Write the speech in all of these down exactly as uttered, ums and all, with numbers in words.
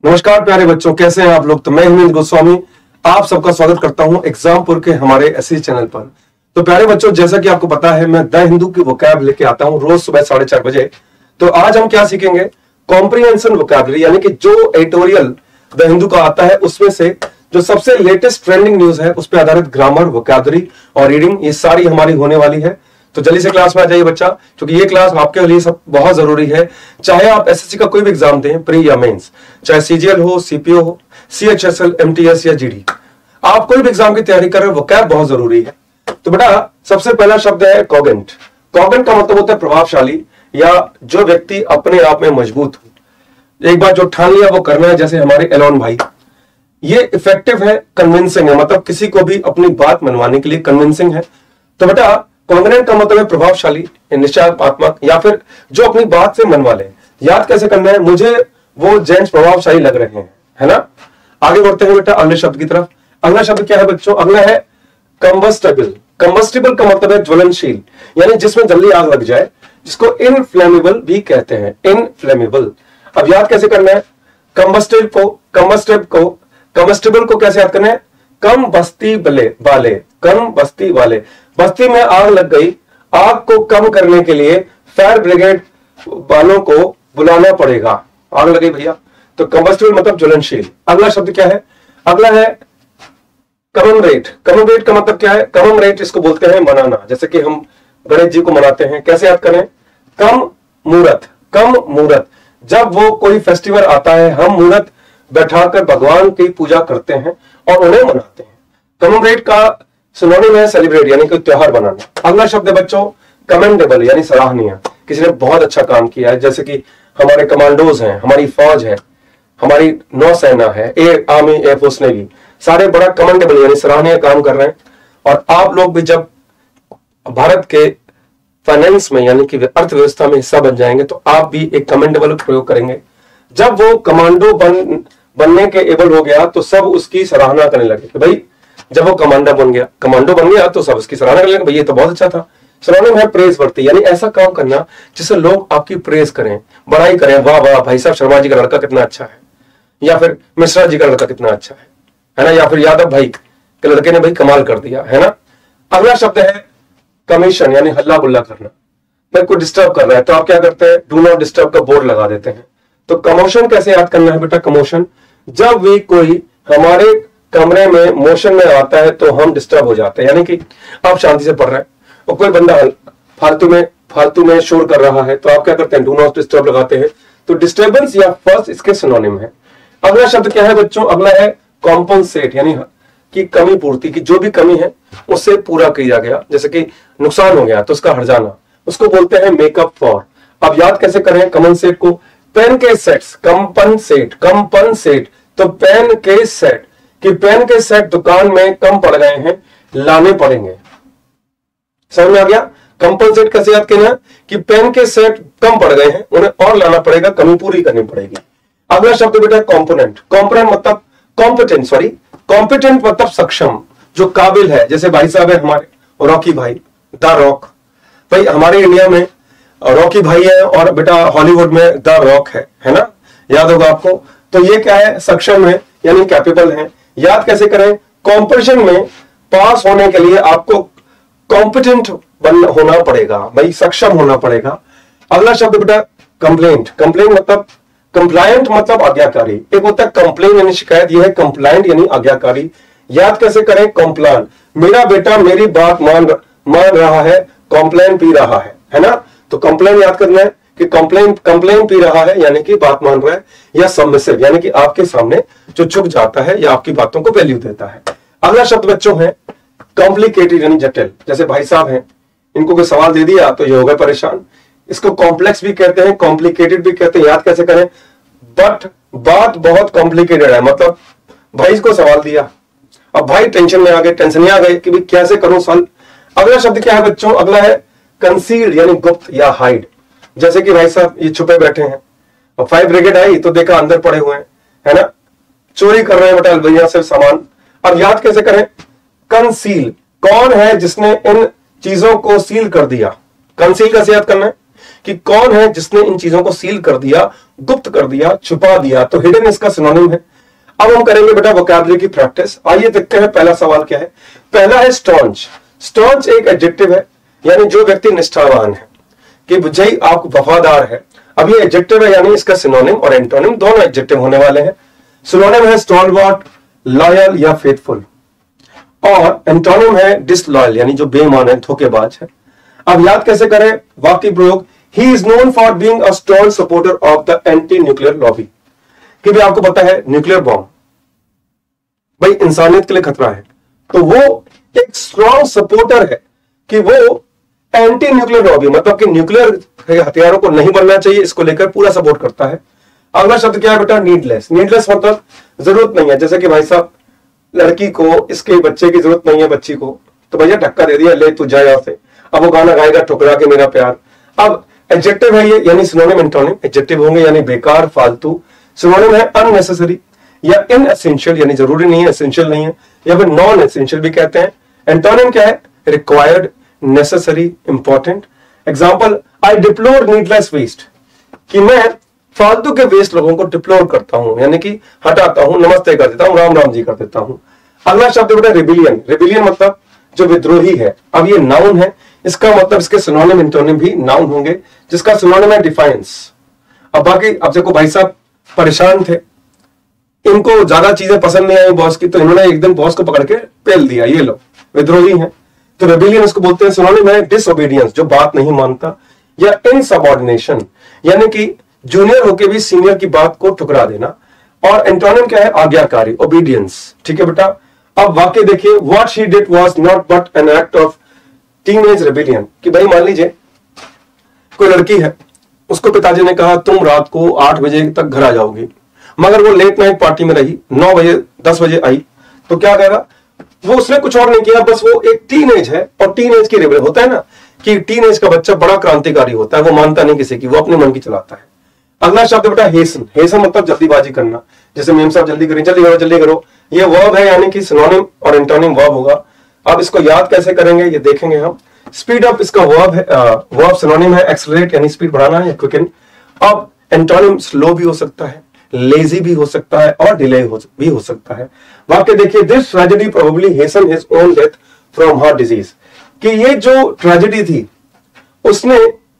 नमस्कार प्यारे बच्चों, कैसे हैं आप लोग। तो मैं हिमेंद्र गोस्वामी आप सबका स्वागत करता हूं एग्जामपुर के हमारे एससी चैनल पर। तो प्यारे बच्चों, जैसा कि आपको पता है मैं द हिंदू की वोकैब लेके आता हूं रोज सुबह साढ़े चार बजे। तो आज हम क्या सीखेंगे, कॉम्प्रिहेंशन वोकैबुलरी, यानी कि जो एडिटोरियल द हिंदू का आता है उसमें से जो सबसे लेटेस्ट ट्रेंडिंग न्यूज है उस पर आधारित ग्रामर, वोकैबुलरी और रीडिंग, ये सारी हमारी होने वाली है। तो जल्दी से क्लास में आ जाइए बच्चा, क्योंकि ये क्लास आपके लिए सब बहुत जरूरी है। चाहे आप एसएससी का कोई भी एग्जाम दें, प्री या मेंस, चाहे सीजीएल हो, सीपीओ हो, सीएचएसएल, एमटीएस या जीडी, आप कोई भी एग्जाम की तैयारी कर रहे हो, वोकैब बहुत जरूरी है। तो बेटा सबसे पहला शब्द है कॉगेंट। कॉगेंट का मतलब होता है प्रभावशाली या जो व्यक्ति अपने आप में मजबूत हो, एक बार जो ठान लिया वो करना है। जैसे हमारे एलोन भाई, ये इफेक्टिव है, कन्विंसिंग है, मतलब किसी को भी अपनी बात मनवाने के लिए कन्विंसिंग है। तो बेटा कॉन्ग्रेंट का मतलब है प्रभावशाली, निश्चयात्मक या फिर जो अपनी बात से मनवा ले। याद कैसे करना है, मुझे वो जेंट्स प्रभावशाली लग रहे हैं, है ना। आगे बढ़ते हैं बेटा अगले शब्द की तरफ। अगला शब्द क्या है बच्चों, अगला है कंबस्टेबल। कंबस्टेबल का मतलब है ज्वलनशील, यानी जिसमें जल्दी आग लग जाए, जिसको इनफ्लेमेबल भी कहते हैं, इनफ्लेमेबल। अब याद कैसे करना है, कंबस्टेबल को कंबस्टेबल को कंबस्टेबल को कैसे याद करना है, कम बस्ती बले वाले, कम बस्ती वाले। बस्ती में आग लग गई, आग को कम करने के लिए फायर ब्रिगेड वालों को बुलाना पड़ेगा। आग लगी भैया, तो कंबस्टेबल मतलब ज्वलनशील। अगला शब्द क्या है, अगला है कममरेट। कममरेट का मतलब क्या है, कममरेट इसको बोलते हैं मनाना। जैसे कि हम गणेश जी को मनाते हैं, कैसे याद करें, कम मूर्त, कम मूर्त। जब वो कोई फेस्टिवल आता है हम मूर्त बैठाकर भगवान की पूजा करते हैं और उन्हें मनाते हैं। कमेमोरेट का सिनोनिम है सेलिब्रेट, यानी कि त्योहार बनाना। अगला शब्द है बच्चों कमेंडेबल, यानी सराहनीय, किसी ने बहुत अच्छा काम किया है। जैसे कि हमारे कमांडोज हैं, हमारी फौज है, हमारी नौसेना है, एयर आर्मी, एयरफोर्स, नेवी, सारे बड़ा कमेंडेबल यानी सराहनीय काम कर रहे हैं। और आप लोग भी जब भारत के फाइनेंस में यानी कि अर्थव्यवस्था में हिस्सा बन जाएंगे तो आप भी एक कमेंडेबल प्रयोग करेंगे। जब वो कमांडो बन बनने के एबल हो गया तो सब उसकी सराहना करने लगे। भाई जब वो कमांडर बन गया, कमांडो बन गया तो सब उसकी सराहना करने लगे, भाई ये तो बहुत अच्छा था। सिनोनिम है प्रेज वर्ती, यानी ऐसा काम करना जिससे लोग आपकी प्रेज करें, बड़ाई करें, वाह वाह भाई साहब शर्मा जी का लड़का कितना अच्छा है, या फिर मिश्रा जी का लड़का कितना अच्छा है, है ना, या फिर यादव भाई के लड़के ने भाई कमाल कर दिया, है ना। अगला शब्द है कमीशन, यानी हल्ला गुल्ला करना। भाई कोई डिस्टर्ब कर रहा है तो आप क्या करते हैं, डू नॉट डिस्टर्ब का बोर्ड लगा देते हैं। तो कमोशन कैसे याद करना है बेटा, कमोशन जब भी कोई हमारे कमरे में मोशन में आता है तो हम डिस्टर्ब हो जाते हैं। यानी कि आप शांति से पढ़ रहे हैं और कोई बंदा फालतू में फालतू में शोर कर रहा है तो आप क्या करते हैं, डू नॉट डिस्टर्ब लगाते हैं। तो डिस्टर्बेंस या फर्स्ट इसके सिनोनिम है। अगला शब्द क्या है बच्चों, अगला है कॉम्पनसेट, यानी कि कमी पूर्ति, की जो भी कमी है उससे पूरा किया गया। जैसे कि नुकसान हो गया तो उसका हर्जाना, उसको बोलते हैं मेकअप फॉर। अब याद कैसे करें कॉम्पनसेट को, पेन के सेट्स, कंपनसेट, कंपनसेट। तो पेन के सेट, कि पेन के सेट दुकान में कम पड़ गए हैं, लाने पड़ेंगे। समझ में आ गया, कंपनसेट कैसे याद करना, कि पेन के सेट कम पड़ गए हैं, उन्हें और लाना पड़ेगा, कमी पूरी करनी पड़ेगी। अगला शब्द बेटा कॉम्पोनेंट। कॉम्पोनेंट मतलब कॉम्पिटेंट, सॉरी कॉम्पिटेंट मतलब सक्षम, जो काबिल है। जैसे भाई साहब है हमारे रॉकी भाई, द रॉक। भाई हमारे इंडिया में रॉकी भाई है और बेटा हॉलीवुड में द रॉक है, है ना, याद होगा आपको। तो ये क्या है, सक्षम है यानी कैपेबल है। याद कैसे करें, कॉम्पिटिशन में पास होने के लिए आपको कॉम्पिटेंट बन होना पड़ेगा, भाई सक्षम होना पड़ेगा। अगला शब्द बेटा कंप्लेंट। कंप्लेंट मतलब कंप्लायंट मतलब आज्ञाकारी। एक होता है कंप्लेन यानी शिकायत, यह है कंप्लायंट यानी आज्ञाकारी। याद कैसे करें, कॉम्प्लान, मेरा बेटा मेरी बात मान मान रहा है, कॉम्प्लेन पी रहा है, है ना। तो कंप्लेन याद करना है कि कंप्लेन कंप्लेन पी रहा है यानी कि बात मान रहा है, या सबमिसिव यानी कि आपके सामने जो झुक जाता है या आपकी बातों को वैल्यू देता है। अगला शब्द बच्चों है कॉम्प्लिकेटेड यानी जटिल। जैसे भाई साहब हैं, इनको कोई सवाल दे दिया तो ये हो गए परेशान। इसको कॉम्प्लेक्स भी कहते हैं, कॉम्प्लिकेटेड भी कहते हैं। याद कैसे करें, बट बात बहुत कॉम्प्लिकेटेड है, मतलब भाई को सवाल दिया, अब भाई टेंशन में आ गए, टेंशन में आ गए कि भाई कैसे करूं सॉल्व। अगला शब्द क्या है बच्चों, अगला है कंसील्ड यानी गुप्त या हाइड। जैसे कि भाई साहब ये छुपे बैठे हैं और फायर ब्रिगेड आई तो देखा अंदर पड़े हुए हैं, है ना, चोरी कर रहे हैं बेटा अलबैया से सामान। अब याद कैसे करें, कंसील, कौन है जिसने इन चीजों को सील कर दिया। कंसील कैसे याद करना है कि कौन है जिसने इन चीजों को सील कर दिया, गुप्त कर दिया, छुपा दिया। तो हिडन इसका सिनोनिम है। अब हम करेंगे बेटा वोकैबुलरी की प्रैक्टिस। आइए देखते हैं पहला सवाल क्या है। पहला है स्टॉन्च। स्टॉन्च एक एडजेक्टिव है, यानी जो व्यक्ति निष्ठावान है, कि बुझई आप वफादार है। अब ये एडजेक्टिव है, यानी इसका सिनोनिम और एंटोनिम दोनों एडजेक्टिव होने वाले हैं। सिनोनिम है स्टॉलवर्ट, लॉयल या फेथफुल, और एंटोनिम है डिसलॉयल, यानी जो बेईमान है, धोखेबाज है। अब याद कैसे करें वाक्य प्रयोग। He is known for being a strong supporter of the anti nuclear lobby, कि भी आपको पता है न्यूक्लियर बॉम्ब भाई इंसानियत के लिए खतरा है, तो वो एक स्ट्रॉन्ग सपोर्टर है कि वो एंटी न्यूक्लियर लॉबी, मतलब कि न्यूक्लियर हथियारों को नहीं बनना चाहिए, इसको लेकर पूरा सपोर्ट करता है। अगला शब्द क्या है बेटा, नीडलेस। नीडलेस मतलब जरूरत नहीं है, जैसे कि भाई साहब लड़की को इसके बच्चे की जरूरत नहीं है, बच्ची को, तो भैया धक्का दे दिया, ले तू जा यहां से। अब वो गाना गाएगा ठुकरा के मेरा प्यार। अब एडजेक्टिव है ये, यानी सिनोनिम एंटोनिम। एडजेक्टिव होंगे यानी बेकार, फालतू। सिनोनिम है अननेसेसरी या इनएसेंशियल, यानी जरूरी नहीं है, एसेंशियल नहीं है, या फिर नॉन एसेंशियल भी कहते हैं। एंटोनिम क्या है, required, necessary, important. Example, I deplore needless waste, कि मैं फालतू के वेस्ट लोगों को डिप्लोर करता हूं, यानी कि हटाता हूं, नमस्ते कर देता हूं, राम राम जी कर देता हूं। अगला शब्द बेटा रिबिलियन। रिबिलियन मतलब जो विद्रोही है। अब ये नाउन है, इसका मतलब इसके सिनोनिम एंटोनिम भी नाउन होंगे, जिसका सिनोनिम है डिफाइंस। अब बाकी, अब देखो भाई साहब परेशान थे, इनको ज्यादा चीजें पसंद नहीं आई बॉस की, तो इन्होंने एक दिन बॉस को पकड़ के पेल दिया, ये लो विद्रोही है। तो रेबिलियन इसको बोलते हैं। सिनोनिम है डिसओबीडियंस, जो बात नहीं मानता, या इनसबऑर्डिनेशन, यानी कि जूनियर होके भी सीनियर की बात को ठुकरा देना। और एंटोनिम क्या है, आज्ञाकारी, ओबीडियंस। ठीक है बेटा। अब वाक्य देखिए, what she did was not but an act of teenage rebellion, कि भाई मान लीजिए कोई लड़की है, उसको पिताजी ने कहा तुम रात को आठ बजे तक घर आ जाओगी, मगर वो लेट नाइट पार्टी में रही, नौ बजे दस बजे आई, तो क्या कहेगा वो, उसने कुछ और नहीं किया, बस वो एक टीनेज है। और टीनेज की रेबेल होता है ना कि टीनेज का बच्चा बड़ा क्रांतिकारी होता है, वो मानता नहीं किसी की, वो अपने मन की चलाता है। अगला शब्द बेटा हेसन। हेसन मतलब जल्दीबाजी करना, जैसे मेम साहब जल्दी करें, जल्दी करो जल्दी करो, ये वर्ब है, यानी कि सिनोनिम और एंटोनिम वर्ब होगा। अब इसको याद कैसे करेंगे ये देखेंगे हम। स्पीड अप इसका वर्ब है, वर्ब सिनोनिम है एक्सेलरेट, यानी स्पीड बढ़ाना या क्विकन। अब एंटोनिम स्लो भी हो सकता है, लेजी भी हो सकता है, और डिले हो, भी हो सकता है। वाक्य देखिए, this tragedy probably hastened his own death from heart disease, कि ये जो ट्रेजेडी थी उसने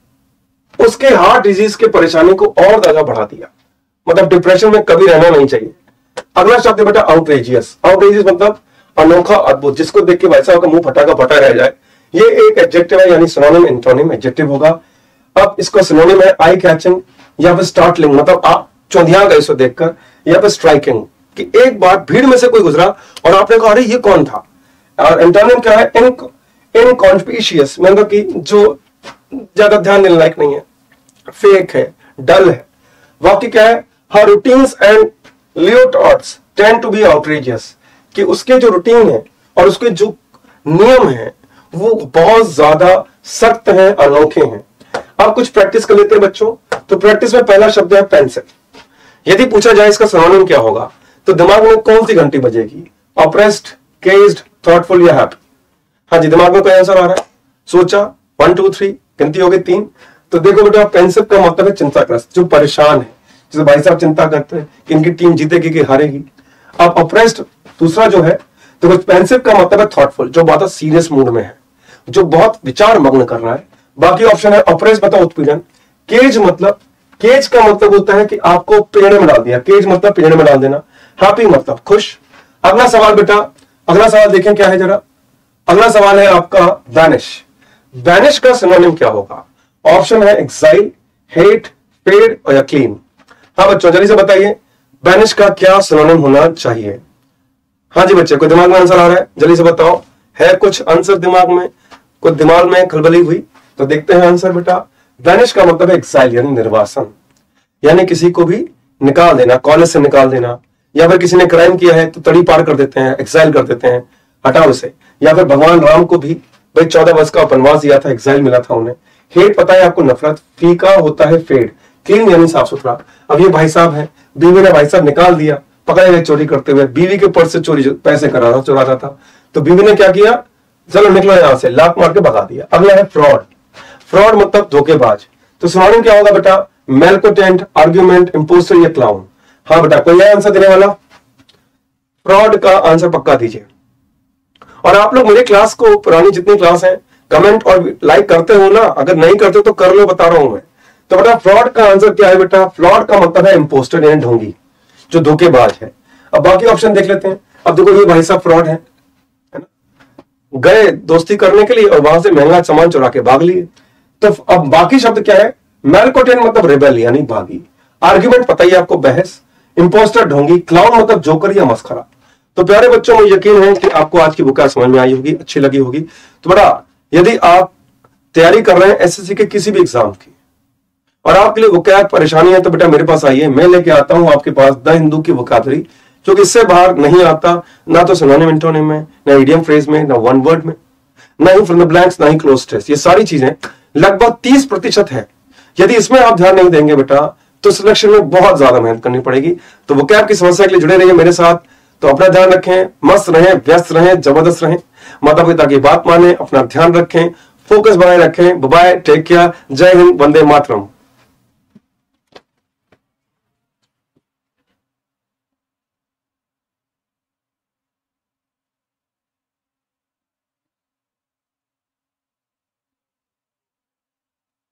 उसके हार्ट डिजीज के परेशानी को और ज्यादा बढ़ा दिया, मतलब डिप्रेशन में कभी रहना नहीं चाहिए। अगला शब्द बेटा आउटरेजियस। आउटरेजियस मतलब अनोखा, अद्भुत, जिसको देख के भाई साहब का मुंह फटा का फटा रह जाए। ये एक एडजेक्टिव है, यानी सिनोनिम एंटोनिम एडजेक्टिव होगा। अब इसको सिनोनिम है आई कैचिंग, या फिर स्टार्टलिंग, मतलब आप चौंधिया गए इसको देखकर, या फिर स्ट्राइकिंग, कि एक बार भीड़ में से कोई गुजरा और आपने कहा अरे ये कौन था। और एंटोनिम क्या है, इन इनकॉन्स्पिशियस, मतलब कि जो ज्यादा ध्यान देने लायक नहीं है, फेक है, डल है। वाक्य क्या है, her routines and leotards tend to be outrageous, कि उसके जो रूटीन है और उसके जो नियम है वो बहुत ज्यादा सख्त हैं, अनोखे हैं। अब कुछ प्रैक्टिस कर लेते हैं बच्चों। तो प्रैक्टिस में पहला शब्द है पेंसिल। यदि पूछा जाए इसका सिनोनिम क्या होगा, तो दिमाग में कौन सी घंटी बजेगी, ऑप्रेस्ड, केज्ड, थॉटफुल या हैप्पी। हाँ जी, दिमाग में कोई आंसर आ रहा है, सोचा, वन टू थ्री, गिनती हो गई तीन। तो देखो बेटा, पेंसिव का मतलब है चिंताग्रस्त, जो परेशान है, जैसे भाई साहब चिंता करते हैं कि इनकी टीम जीतेगी कि हारेगी। अब ऑप्रेस्ड दूसरा जो है, तो पेंसिव का मतलब है थॉटफुल, जो बहुत सीरियस मूड में है, जो बहुत विचार मग्न कर रहा है। बाकी ऑप्शन है ऑप्रेस्ड मतलब उत्पीड़न। केज मतलब, केज का मतलब होता है कि आपको पिंजरे में डाल दिया, केज मतलब पिंजरे में डाल देना। हैप्पी मतलब खुश। अगला सवाल बेटा, अगला सवाल देखें क्या है जरा। अगला सवाल है आपका बैनिश। बैनिश का सिनोनिम क्या होगा। ऑप्शन है एक्साइल, हेट, पेड और या क्लीन। हाँ बच्चों जल्दी से बताइए, बैनिश का क्या सिनोनिम होना चाहिए। हाँ जी बच्चे, कोई दिमाग में आंसर आ रहा है, जल्दी से बताओ। है कुछ आंसर दिमाग में, कुछ दिमाग में खलबली हुई, तो देखते हैं आंसर बेटा। बैनिश का मतलब है एक्साइल, यानी निर्वासन, यानी किसी को भी निकाल देना, कॉलेज से निकाल देना, या फिर किसी ने क्राइम किया है तो तड़ी पार कर देते हैं, एक्साइल कर देते हैं, हटाओ उसे। या फिर भगवान राम को भी भाई चौदह वर्ष का वनवास दिया था, एक्साइल मिला था उन्हें। हेट पता है आपको, नफरत। फीका होता है फेड। क्लीन यानी साफ सुथरा। अब ये भाई साहब है, बीवी ने भाई साहब निकाल दिया, पकड़े गए चोरी करते हुए, बीवी के पर्स से चोरी पैसे करा था, चुराता था, तो बीवी ने क्या किया, चलो निकलो यहां से, लात मार के भगा दिया। अगला है फ्रॉड। फ्रॉड मतलब धोखेबाज, तो सिनोनिम क्या होगा बेटा? मैलकोटेंट, आर्ग्यूमेंट, इंपोस्टर या क्लाउन। हाँ बेटा, कोई है आंसर देने वाला? फ्रॉड का आंसर पक्का दीजिए। और आप लोग मेरे क्लास को, पुरानी जितनी क्लास है, कमेंट और लाइक करते हो ना? अगर नहीं करते तो कर लो, बता रहा हूं मैं। तो बेटा फ्रॉड का आंसर क्या है बेटा? फ्रॉड का मतलब है इंपोस्टर यानी ढोंगी, जो धोखेबाज है। अब बाकी ऑप्शन देख लेते हैं। अब देखो ये भाई साहब फ्रॉड है, है ना? गए दोस्ती करने के लिए और वहां से महंगा सामान चुरा के भाग लिए। तो अब बाकी शब्द क्या है? मैलकोटेंट मतलब रेबेल यानी बागी, आर्ग्यूमेंट पता ही आपको, बहस, इंपोस्टर ढोंगी, क्लाउन मतलब जोकर या मस्खरा। तो प्यारे बच्चों, मुझे यकीन है कि आपको आज की बुक समझ में आई होगी, अच्छी लगी होगी। तो बेटा यदि आप तैयारी कर रहे हैं एसएससी के किसी भी एग्जाम की और आपके लिए वोकैब परेशानी है, तो बेटा मेरे पास आइए, मैं लेके आता हूं आपके पास द हिंदू की वोकैबुलरी, क्योंकि इससे बाहर नहीं आता, ना तो सिनोनिम एंटोनिम में, ना इडियम फ्रेज में, ना वन वर्ड में, ना ही फ्रॉम द ब्लैंक्स, ना ही क्लोज टेस्ट। ये सारी चीजें लगभग तीस प्रतिशत है। यदि इसमें आप ध्यान नहीं देंगे बेटा तो सिलेक्शन में बहुत ज्यादा मेहनत करनी पड़ेगी। तो वोकैब की समस्या के लिए जुड़े रहिए मेरे साथ। तो अपना ध्यान रखें, मस्त रहें, व्यस्त रहें, जबरदस्त रहें, माता पिता की बात माने, अपना ध्यान रखें, फोकस बनाए रखें। बाय बाय, टेक केयर, जय हिंद, वंदे मातरम।